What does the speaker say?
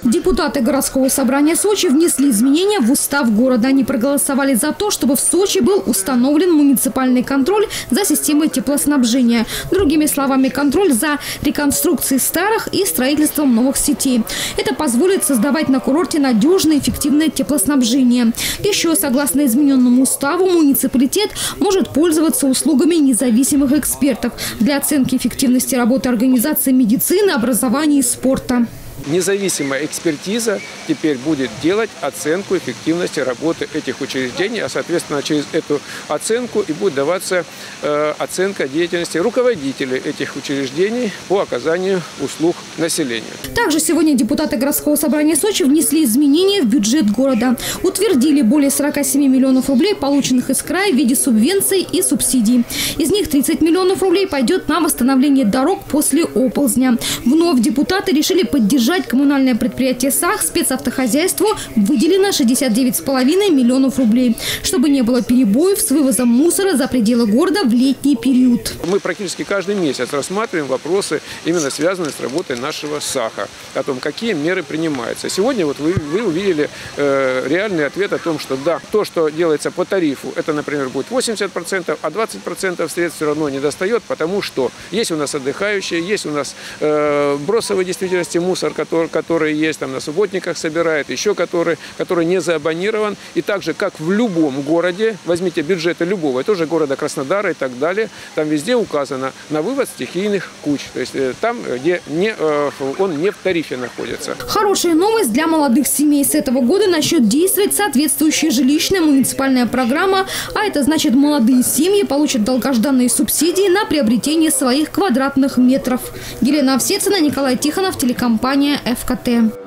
Депутаты городского собрания Сочи внесли изменения в устав города. Они проголосовали за то, чтобы в Сочи был установлен муниципальный контроль за системой теплоснабжения. Другими словами, контроль за реконструкцией старых и строительством новых сетей. Это позволит создавать на курорте надежное и эффективное теплоснабжение. Еще, согласно измененному уставу, муниципалитет может пользоваться услугами независимых экспертов для оценки эффективности работы организации медицины, образования и спорта. Независимая экспертиза теперь будет делать оценку эффективности работы этих учреждений, а соответственно через эту оценку и будет даваться оценка деятельности руководителей этих учреждений по оказанию услуг населению. Также сегодня депутаты городского собрания Сочи внесли изменения в бюджет города. Утвердили более 47 миллионов рублей, полученных из края в виде субвенций и субсидий. Из них 30 миллионов рублей пойдет на восстановление дорог после оползня. Вновь депутаты решили поддержать коммунальное предприятие САХ спецавтохозяйству, выделено 69,5 миллионов рублей, чтобы не было перебоев с вывозом мусора за пределы города в летний период. Мы практически каждый месяц рассматриваем вопросы, именно связанные с работой нашего САХа, о том, какие меры принимаются. Сегодня вот вы увидели реальный ответ о том, что да, то, что делается по тарифу, это, например, будет 80%, а 20% средств все равно не достает, потому что есть у нас отдыхающие, есть у нас бросовый в действительности мусор, который есть там на субботниках собирает, еще который не заабонирован. И так же, как в любом городе, возьмите бюджеты любого, тоже города Краснодара и так далее, там везде указано на вывод стихийных куч. То есть там, где он не в тарифе находится. Хорошая новость для молодых семей. С этого года начнет действовать соответствующая жилищная муниципальная программа, а это значит, молодые семьи получат долгожданные субсидии на приобретение своих квадратных метров. Елена Овсецина, Николай Тихонов, телекомпания ФКТ.